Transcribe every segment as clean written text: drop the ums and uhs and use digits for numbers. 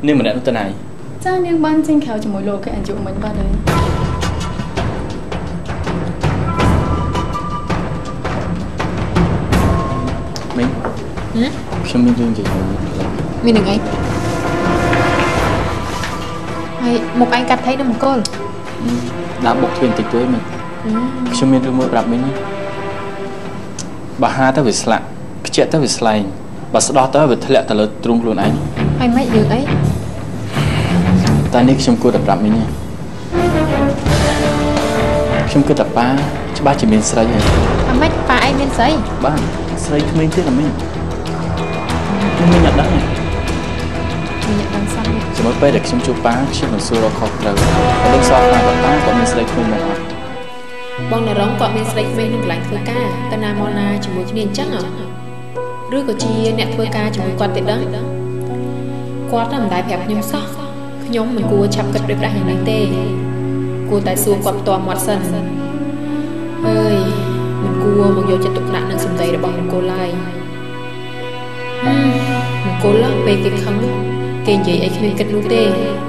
nên mình đã tên này cha nên ban trên khéo chỉ mỗi lô cái anh chịu mình ba đấy mình không biết chuyện gì mình đừng ấy hay một anh cắt thấy đâu một cô đã buộc thuyền tịch với mình không biết mưa gặp mình bà ha tới về sạ cái chuyện tới về slide bà sau đó tới về thay lệ tờ lợt trung luôn anh hay mấy được ấy ta nick trong cô đập rạp mình nha trong cô tập ba chỉ mình sấy vậy mấy ba anh bên sấy ba sấy mình tiếc là mình nhận đó này mình nhận đằng sau chỉ mới được trong chụp ba chiếc bằng xô khó rồi và đằng sau hai bạn ba còn mình sấy mình mà bong là rong còn mình sấy mình đừng lạnh thưa ca ta nam mona chỉ muốn niên chắc à rưỡi của chi nẹt thưa ca chỉ muốn quan tiện đó quát làm đại đẹp nhung sắc nhóm mình cua chạm cất được ra hàng đánh tê cua tại xuồng quặp toàn mặt sân ơi mình cua mặc dù cho tục nạn đang sùng dày để bằng cô lai mình cố lắm về cái khăn kênh gì ấy khi cất nút tê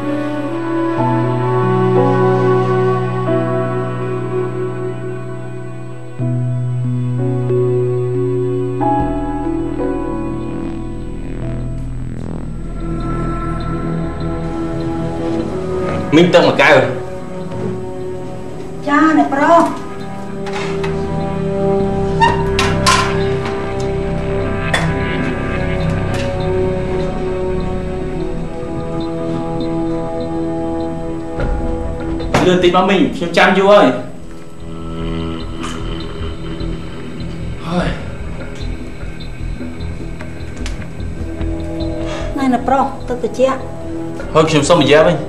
mình tông một cái rồi cha này pro đưa tin vào mình xem chăm chú ơi này là pro tôi tự chia hơn xem xong mình ra mình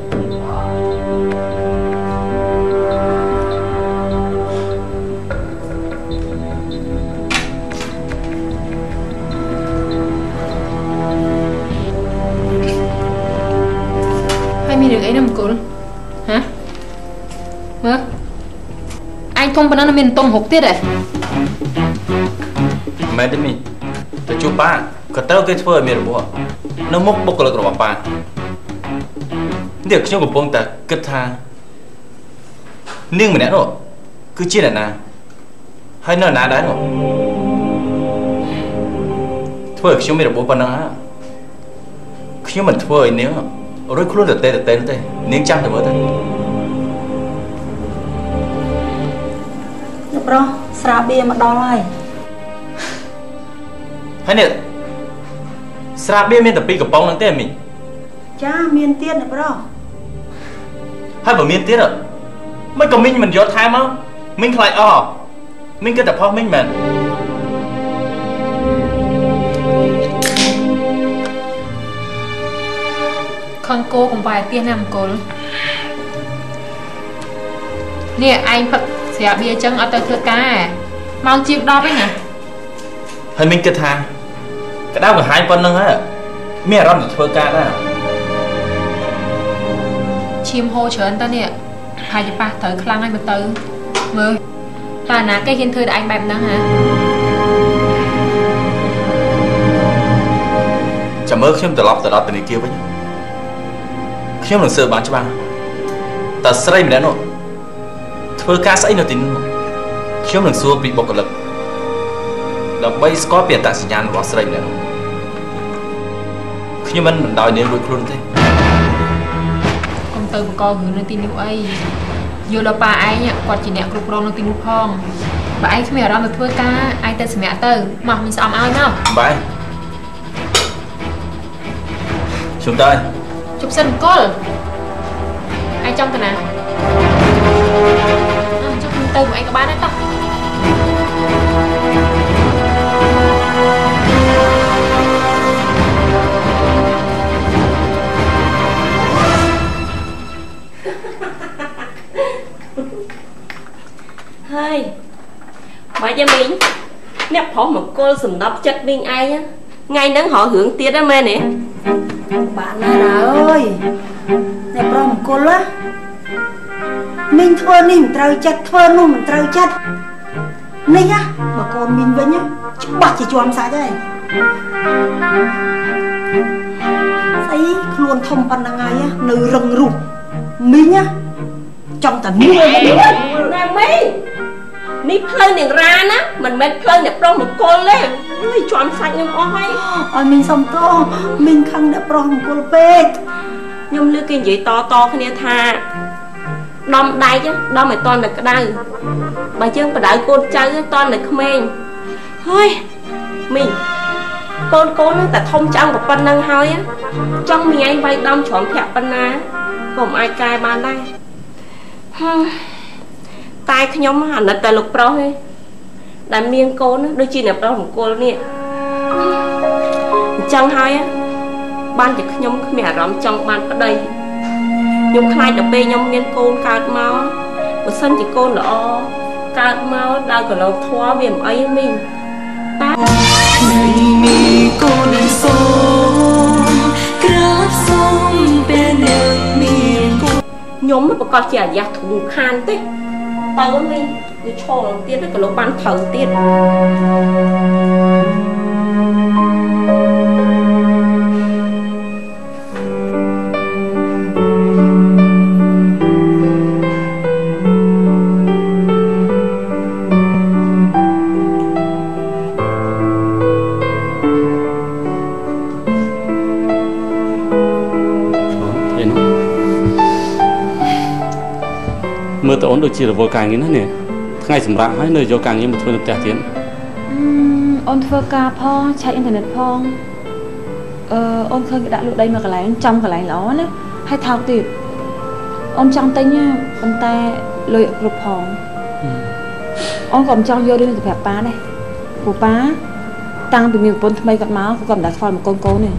hay được ấy nằm cổ hả hả anh thông bên đó mình tông hộp tiết à mẹ đi mình tôi chụp ba có tao cái phơi mình rồi nó mốc bốc lại rồi ba điều trong của bông ta kết tha nhưng mình đã rồi cứ chia là na hay nó na đấy rồi phơi trong mình là bố ba nó khi mình phơi nếu rồi luôn được tên nếu chăm thì mới thôi pro sra bia mà đo lại hay nè sra bia miền tập pi của bông năng tên mình cha miền tiên này pro hay bảo miền tiên rồi mấy còn mình gió thay mà mình lại mình cứ tập học mình con cô cũng vài tiền nằm cô nè anh Phật sẽ bia chân ở tới thưa ca mau chịu đo với nè hay mình kết tha cái đau của hai con nâng á mẹ ra được thưa ca đó chim hô chờ anh ta nè hai chị ba thở khăn anh một từ mơ ta ná cái hiên thư đã anh bẹp nâng hả chả mơ khi từ lọc từ đó từ này kia với nhau khi mình sửa bán cho ba ta xây mình đã nổi thưa ca xây nó tin khi mình xua bị bọc lực đập bay có biển tại sinh nhàn của xây mình đã nổi khi mình đòi nên đôi luôn thế con từ con gửi nó tin yêu ấy dù là bà ấy nhá quạt chỉ nẹt cục rong nó tin yêu phong bà ấy khi mẹ ra được thưa ca ai tên sẽ mẹ từ mà mình xóm ai nào bye chúng ta chụp sân cô ai trong cái nào chụp từ của anh có bán đấy tao hơi mà cho mình nếp phó một cô sầm đắp chất mình ai á ngay nắng họ hưởng tiết đó mẹ nè bạn là ơi này pro một cô á mình thua đi mình trâu chất thua luôn mình trâu chất này á bà con mình với nhá bắt chỉ cho em sai đây Ấy luôn thông pan năng ai á nơi rừng rụt mình á trong tận mưa nè mi phơi nè ra ná mình men phơi nè pro một cô lên ơi chọn sạch nhưng ôi mình xong to mình khăng đã pro một cô pet nhưng lưỡi kinh vậy to cái này tha đom đai chứ đom mày toàn là cái đai bà chân bà đợi cô chơi toàn là không em thôi mình con nó tại thông trong một phần năng hơi á trong mình anh vay đom chọn kẹo pan ná không ai cài bàn đây tai nhóm hẳn là tại lục pro hay đàn miên cô nó đôi chi nè pro của cô nè chẳng hay á ban chỉ nhóm mẹ rắm trong ban ở đây nhóm khai đập bê nhóm miên cô cao máu một sân chỉ cô lọ cao máu đau cả lâu thoa viêm ấy mình ta mi cô đơn sông grab sông bên đường miền cô nhóm mà có chỉ là giặc thủ khan thế tao mình đi cho nó tiết cái lỗ ban thầu tiết mưa tao ổn được chỉ là vô càng như thế này ngày sầm rạ hay nơi vô càng như một thôi được tẹt tiến ôn phơ ca phong chạy internet phong ôn khơi đã lựa đây mà cái lái trong cái lái nó nữa hay thao tiệt ôn trong tay nha ôn tay lội rụp hòn ôn còn trong vô đi từ phép pá này của pá tăng từ miền bốn thay gặt máu còn đặt phòn một con cố này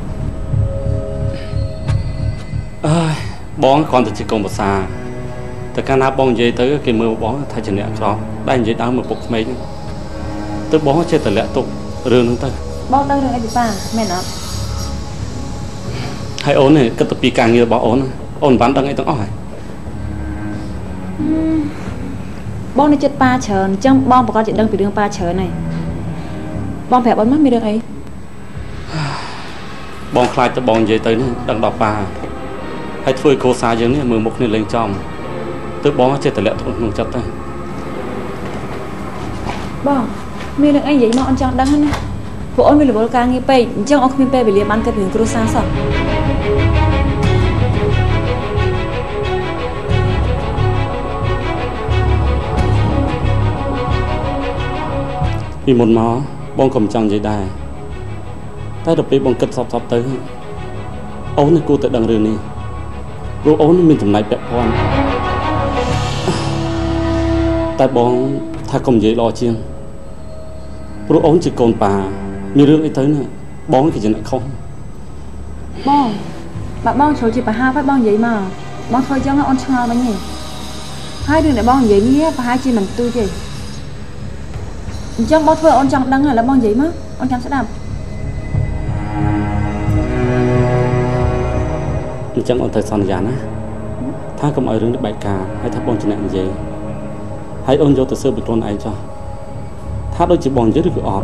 bón con từ chỉ còn một xaแต่การนับบองเยtới cái mưa bón thay chân nhẹ đóได้เยđau một bục mấy tới bón chơi từ lẹ tục rương nữa tới bón đâu rồi anh bị pa mẹ nó hay ổn này cái tập pi càng như bỏ ổn bán đăng ấy tao hỏi bón nó chết pa chờ trong bón của con chuyện đăng bị đường pa chờ này bón phẹp bón mất mi được ấy bón khai tới bón ye tới nữa đăng đọc pa hay thôi cô xa giống như mưa mục này lên trong tôi bó chơi từ lẹ thôi không chấp tay bó mi được anh vậy mà anh chọn đăng hết nè phụ ôn mi là bố ca nghe pe chẳng ông không pe về liềm ăn cái biển cruza sao vì một mó bong cầm chồng vậy đài tay đập đi bong cất sọp sọp tới ấu này cô tự đằng rừng này cô ấu nó mình tầm này bẹp con tại bóng tha công dễ lo chiên bố ổn chỉ còn bà như rương ấy tới nữa bóng cái chuyện này không bong bạn bong số chỉ bà hai phát bong vậy mà bong thôi cho nó on chăng bao nhiêu hai đứa này bong vậy nhé bà hai chi mình tôi gì chẳng bong thôi on chăng đăng là bong vậy mà on chăng sẽ đạp chẳng on thời gian già á tha công ở rương được bài cà hay tha bong chuyện này gì hãy ôn vô từ sơ bị con này cho tháp đôi chỉ bòn dưới được ọp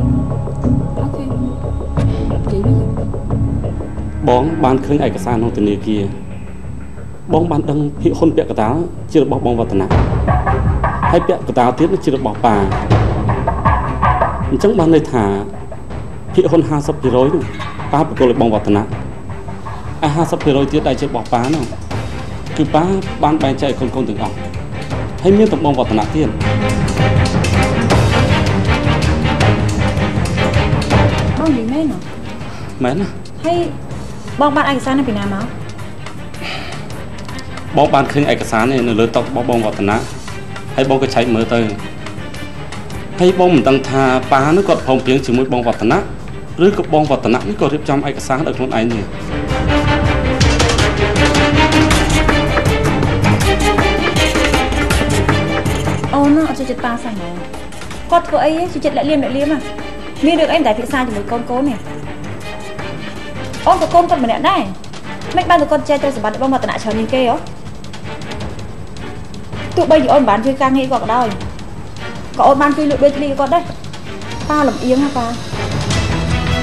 bóng ban khơi ai cả san không từ nơi kia bóng ban đăng bị hôn bẹt cả táo chưa được bọc bong vào tận nặng hay bẹt cả táo tiếp nó chưa được bọc bà chẳng ban nơi thả bị hôn ha sắp bị rối ba bị cô lại bong vào tận nặng ha sắp bị rối tiếp đây chưa bọc bá nào cứ bá ban bài chạy con từng ọc hay miếng tập bong vào tận nặng tiền bong gì mấy nè mấy nè hay bong bạn anh sáng này bị nào máu bong ban khơi ai cả sáng này lớn tóc bong vào tận nặng hay bong cái cháy mới tới hay bong mình tăng thà ba nó còn phòng tiếng chỉ mới bong vào tận nặng rồi có bong vào tận nặng nó còn tiếp trong ai cả sáng được luôn anh nhỉ nó cho chết ba sao mà con của ấy chỉ chết lại liêm à mi được anh tại phía xa chỉ một con cố này ôn của con mình đã đây mấy ban tụi con chơi sự bán bông vào tận nạ chờ nhìn kê ó tụi bây giờ ôn bán thuê ca nghĩ còn đâu có ôn ban thuê lựa bên đi con đấy ba làm yếng hả ba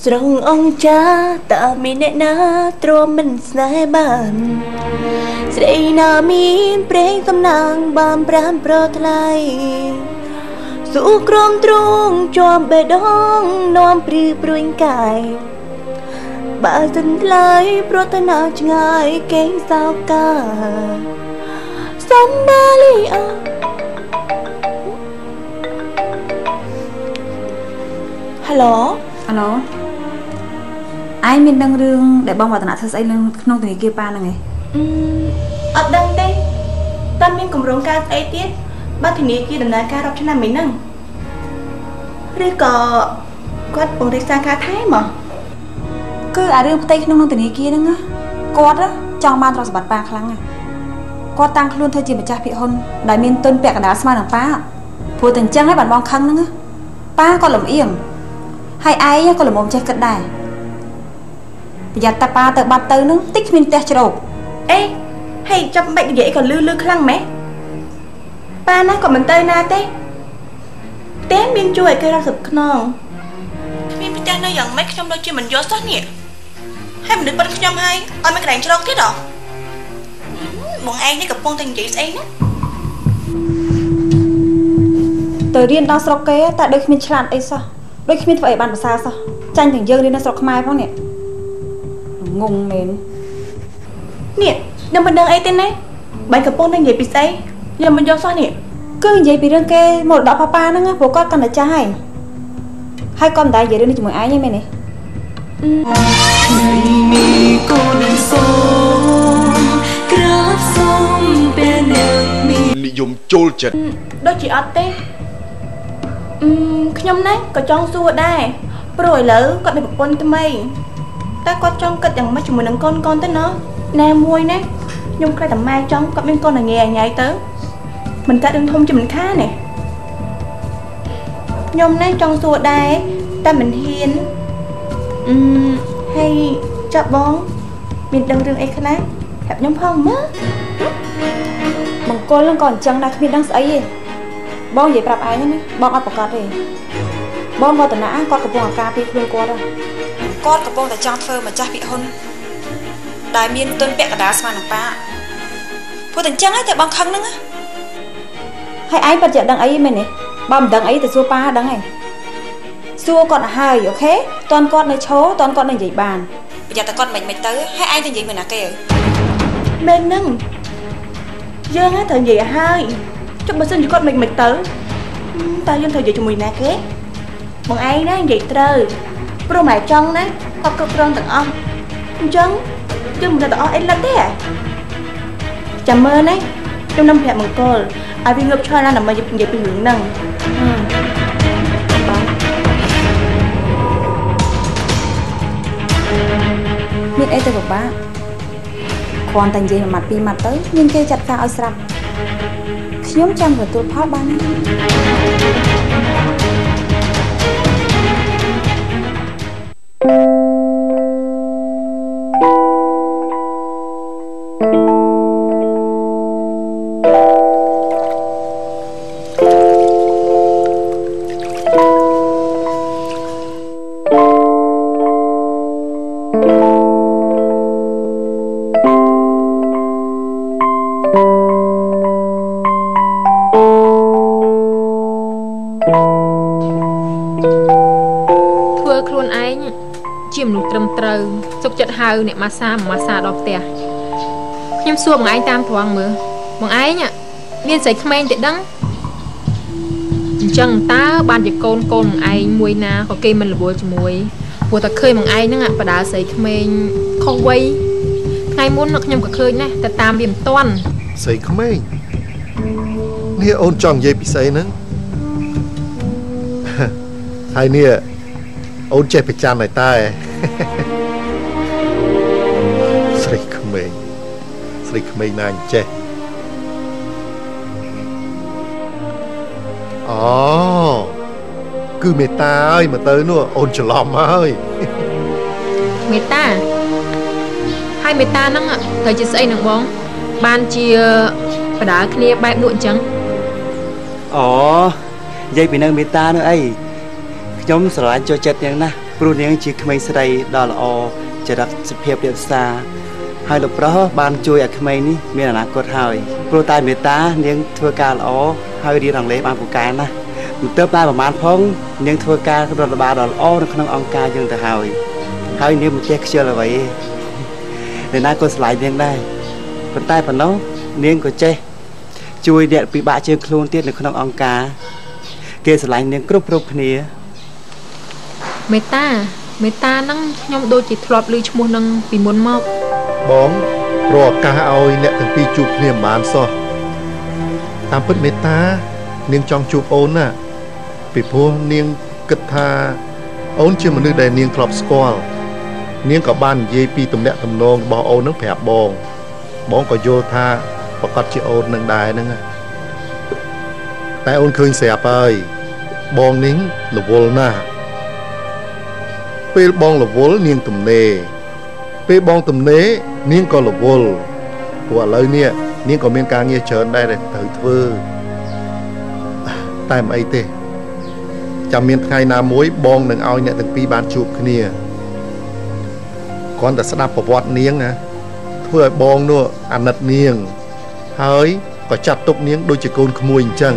ស្រងអង្គចាតើមានអ្នកណាទ្រាំមិនស្នេហ៍បានស្រីណាមានព្រេងសំណាងបានប្រានប្រថ្លៃស៊ូក្រមទ្រង់ជាប់បេះដូងនាំព្រឿព្រួយកាយបើសិនថ្លៃប្រតនាឆ្ងាយកេងសោកាសំណាលីអHello ឯងមានដឹងរឿងដែលបងវឌ្ឍនៈធ្វើស្អីក្នុងធនាគារប៉ាហ្នឹងឯងអត់ដឹងទេតាមានគម្រោងការស្អីទៀតបើធនាគារដំណើរការរាប់ឆ្នាំមិនហ្នឹងឬក៏គាត់ពង្រីកសាខាថែមមកគឺអារឿងផ្ទៃក្នុងធនាគារហ្នឹងគាត់ចង់បានទ្រព្យសម្បត្តិប៉ាខ្លាំងណាស់គាត់តាំងខ្លួនធ្វើជាម្ចាស់ភាគហ៊ុនដែលមានទុនពាក់កណ្ដាលស្មើនឹងប៉ាព្រោះតែអញ្ចឹងហើយបានបងខឹងហ្នឹងប៉ាគាត់លំអៀងហើយឯងក៏ល្មមចេះគិតដែរប្រយ័ត្នតែប៉ាទៅបាត់ទៅនឹងតិចគ្មានផ្ទះជ្រោកអេហេចាប់បាច់និយាយក៏លឺខ្លាំងម៉េះប៉ាណាក៏មិនទៅណាទេផ្ទះមានជួយឲ្យគេរកសឹកខ្នងគ្មានផ្ទះនៅយ៉ាងម៉េចខ្ញុំដូចជាមិនយល់សោះនេះហើយមនុស្សប៉ុនខ្ញុំហើយអត់មានកន្លែងជ្រោកទៀតហ៎បងឯងនេះកំពុងតែនិយាយស្អីណាទៅរៀនដល់ស្រុកគេតែដូចគ្មានឆ្លាតអីសោះដូចគ្មានធ្វើអីបានប្រសើរសោះចាញ់ទាំងយើងរៀននៅស្រុកខ្មែរផងនេះងងមែននេះនឹងមិនដឹងអីទេណាបាយកំពុងតែនិយាយពីស្អីខ្ញុំមិនយល់សោះនេះគឺនិយាយពីរឿងគេមរតកប៉ាហ្នឹងព្រោះគាត់កាន់តែចាស់ហើយគាត់មិនដែរនិយាយរឿងនេះជាមួយឯងទេមែនទេមានកូនសូមក្រាបសូមពេលអ្នកមាននិយមចូលចិត្តដូចជាអត់ទេខ្ញុំណាក៏ចង់សួរដែរព្រោះឥឡូវគាត់មានប្រពន្ធថ្មីតែគាត់ចង់គិតយ៉ាងម៉េចជាមួយនឹងកូនទៅណាមួយណាខ្ញុំខ្លាចតែម៉ែចង់គាត់មានកូនញ៉ៃទៅមិនកាត់រឿងធំជាមិនខាណាខ្ញុំណាចង់សួរដែរតែមិនហ៊ានហើយចាប់បងមានដឹងរឿងអីខ្លះប្រាប់ខ្ញុំផងមើលបង្គោលនឹងក៏អញ្ចឹងដែរគ្មានដឹងស្អីទេបងនិយាយប្រាប់ឯងណាបងអត់ប្រកាសទេបងវឌ្ឍនៈគាត់កំពុងអាការពីខ្លួនគាត់កំពុងតែចង់ធ្វើម្ចាស់ភាគហ៊ុនដែលមានទុនពាក់កណ្ដាលស្មើនឹងប៉ាព្រោះតែអញ្ចឹងហើយតែបងខឹងហ្នឹងហើយឯងពិតជាដឹងអីមែនទេបើមិនដឹងអីទៅសួរប៉ាដឹងហើយសួរគាត់ឲ្យហើយអូខេតន់គាត់នៅឈរតន់គាត់នៅនិយាយបានប្រយ័ត្នតែគាត់មិនទៅហើយឯងទៅនិយាយមួយណាគេមែនហ្នឹងយើងហ្នឹងត្រូវនិយាយឲ្យហើយចុះបើសិនជាគាត់មិនទៅតើយើងត្រូវនិយាយជាមួយណាគេបងឯងណានិយាយត្រូវព្រោះម៉ែចង់ណាគាត់គ្រប់គ្រងទាំងអស់អញ្ចឹងយើងមិនទៅអស់អីលិតទេចាំមើលណាខ្ញុំនាំប្រាក់មង្គលឲ្យវាងើបឈរឡើងដើម្បីនិយាយពីរឿងហ្នឹងមានអីទៅពិបាកគ្រាន់តែនិយាយមួយម៉ាត់ពីរម៉ាត់ទៅមានគេចាត់ការឲ្យស្រាប់ខ្ញុំចាំទទួលផលបានសុខចិត្តហៅអ្នកម៉ាសាដល់ផ្ទះខ្ញុំសួរបងឯងតាមត្រង់មើលបងឯងមានស្រីក្មេងទេដឹងអញ្ចឹងតើបានជាកូនបងឯងមួយណាក៏គេមិនរវល់ជាមួយព្រោះតែឃើញបងឯងហ្នឹងបដាស្រីក្មេងខុសវ័យថ្ងៃមុនខ្ញុំក៏ឃើញដែរតែតាមវាមិនទាន់ស្រីក្មេងនេះអូនចង់និយាយពីស្អីហ្នឹងហើយនេះអូនចេះប្រចាំហើយតើស្រីក្មេងណាអញ្ចេះអូគឺមេតាហើយមកទៅនោះអូនច្រឡំហើយមេតាហើយមេតាហ្នឹងត្រូវជាស្អីនឹងបងបានជាបដាគ្នាបែបនោះអញ្ចឹងអូនិយាយពីនៅមេតានោះអីខ្ញុំស្រឡាញ់ចូលចិត្តយ៉ាងណាព្រោះនាងជាក្មេងស្រីដ៏ល្អចរិតសុភាពរាបសារហើយលោកប្រុសបានជួយឲ្យក្មេងនេះមានអនាគតហើយព្រោះតែមេត្តានាងធ្វើការល្អហើយរៀនអង់គ្លេសបានពូកែណាស់មិនទៅតែប្រហែលផងនាងធ្វើការរដ្ឋបាលដ៏ល្អនៅក្នុងអង្គការយើងទៅហើយនាងមិនចេះខ្ជិលអ្វីទេអ្នកណាក៏ស្រឡាញ់នាងដែរប៉ុន្តែប៉ុណ្ណោះនាងក៏ចេះជួយអ្នកពិបាកជាងខ្លួនទៀតនៅក្នុងអង្គការគេស្រឡាញ់នាងគ្រប់គ្នាមេត្តាហ្នឹងខ្ញុំដូចជាធ្លាប់ឮឈ្មោះនឹងពីមុនមកបងរកឱកាសឲ្យអ្នកទាំងពីរជួបគ្នាមិនបានសោះតាមពិតមេត្តានាងចង់ជួបអូនណាពីព្រោះនាងគិតថាអូនជាមនុស្សដែលនាងធ្លាប់ស្គាល់នាងក៏បាននិយាយពីទំនាក់ទំនងរបស់អូននឹងប្រាប់បងក៏យល់ថាប្រកាសជាអូននឹងដែរហ្នឹងតែអូនឃើញស្រាប់ហើយបងនេះរវល់ណាស់ពេលបងរវល់នាងទំនេរពេលបងទំនេរនាងក៏រវល់ព្រោះឥឡូវនេះនាងក៏មានការងារច្រើនដែរដែលត្រូវធ្វើតែមិនអីទេចាំមានថ្ងៃណាមួយបងនឹងឲ្យអ្នកទាំងពីរបានជួបគ្នាគ្រាន់តែស្ដាប់ប្រវត្តិនាងណាធ្វើឲ្យបងនោះអាណិតនាងហើយក៏ចាត់ទុកនាងដូចជាកូនក្មួយអញ្ចឹង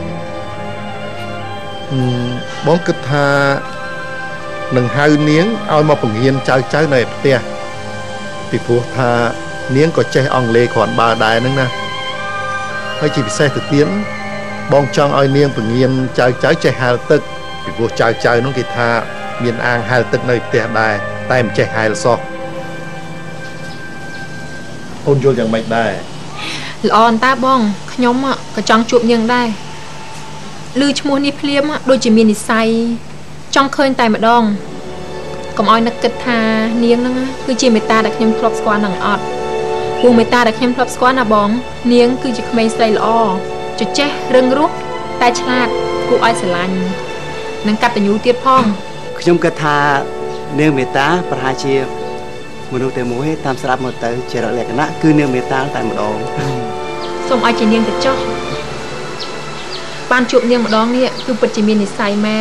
បងគិតថានឹងហៅនាងឲ្យមកពង្រៀនចៅនៅផ្ទះពីព្រោះថានាងក៏ចេះអង់គ្លេសគ្រាន់បើដែរហ្នឹងណាហើយជាពិសេសទៅទៀតបងចង់ឲ្យនាងពង្រៀនចៅចេះហែលទឹកពីព្រោះចៅហ្នឹងគេថាមានអាងហែលទឹកនៅផ្ទះដែរតែមិនចេះហែលសោះអូនយល់យ៉ាងម៉េចដែរល្អអន្តាបងខ្ញុំក៏ចង់ជួបនាងដែរឮឈ្មោះនេះភ្លាមដូចជាមាននិស្ស័យចង់ឃើញតែម្ដងកុំឲ្យនឹកគិតថានាងហ្នឹងគឺជាមេត្តាដែលខ្ញុំធ្លាប់ស្គាល់នឹងអត់ព្រោះមេត្តាដែលខ្ញុំធ្លាប់ស្គាល់ណាបងនាងគឺជាក្មេងស្រីល្អជជែករឹងរូសតែឆ្លាតគួរឲ្យស្រឡាញ់និងកតញ្ញូទៀតផងខ្ញុំគិតថានាងមេត្តាប្រហែលជាមនុស្សតែមួយតាមស្រាប់មកទៅជាលក្ខណៈគឺនាងមេត្តាតែម្ដងសូមឲ្យជានាងទៅចុះបានជួបនាងម្ដងនេះគឺពិតជាមាននិស្ស័យមែន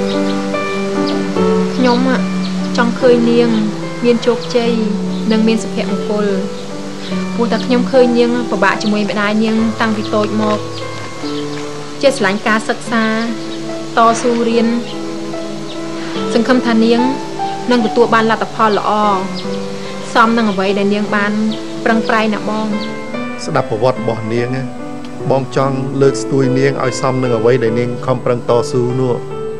ខ្ញុំចង់ឃើញនាងមានជោគជ័យនិងមានសុភមង្គលព្រោះតែខ្ញុំឃើញនាងពិបាកជាមួយម្ដាយនាងតាំងពីតូចមកចេះស្រឡាញ់ការសិក្សាតស៊ូរៀនសង្ឃឹមថានាងនឹងទទួលបានលទ្ធផលល្អសមនឹងអ្វីដែលនាងបានប្រឹងប្រែងណាបងស្ដាប់ប្រវត្តិរបស់នាងបងចង់លើកស្ទួយនាងឲ្យសមនឹងអ្វីដែលនាងខំប្រឹងតស៊ូនោះ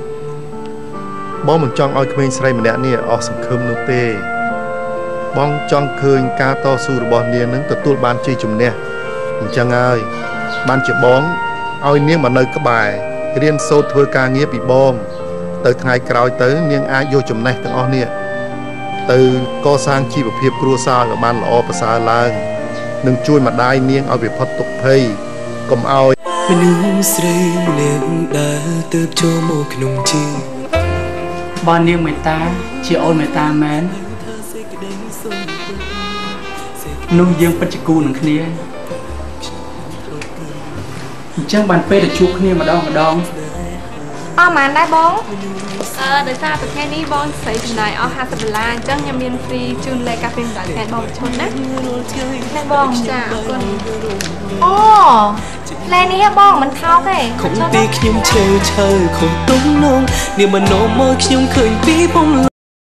បងមិនចង់ឲ្យក្មេងស្រីម្នាក់នេះអស់សង្ឃឹមនោះទេបងចង់ឃើញការតស៊ូរបស់នាងនឹងទទួលបានជ័យជំនះអញ្ចឹងហើយបានជាបងឲ្យនាងមកនៅក្បែររៀនសូត្រធ្វើការងារពីបងទៅថ្ងៃក្រោយទៅនាងអាចយកចំណេះទាំងអស់នេះទៅកសាងជីវភាពគ្រួសារឲ្យបានល្អប្រសើរឡើងនិងជួយម្ដាយនាងឲ្យវាផុតទុក្ខភ័យកុំឲ្យមនុស្សស្រីម្នាក់ដែលទៅចូលមកក្នុងជីវិតបងនាងមេត្តាជាអូនមេត្តាមែននោះយើងពិតជាគូនឹងគ្នាអញ្ចឹងបានពេលទៅជួបគ្នាម្ដងអស់ម៉ានដែរបងដោយសារប្រភេទនេះបងស្រីចំណាយអស់$50អញ្ចឹងខ្ញុំមានហ្វ្រីជូនលេខកាហ្វេម្ដងថ្ងៃបងឈុនណាតែបងចាអរគុណអូលែនេះបងមិនថោកទេខំពីខ្ញុំឈើខំទុំនងនាមនោមកខ្ញុំឃើញពីពំ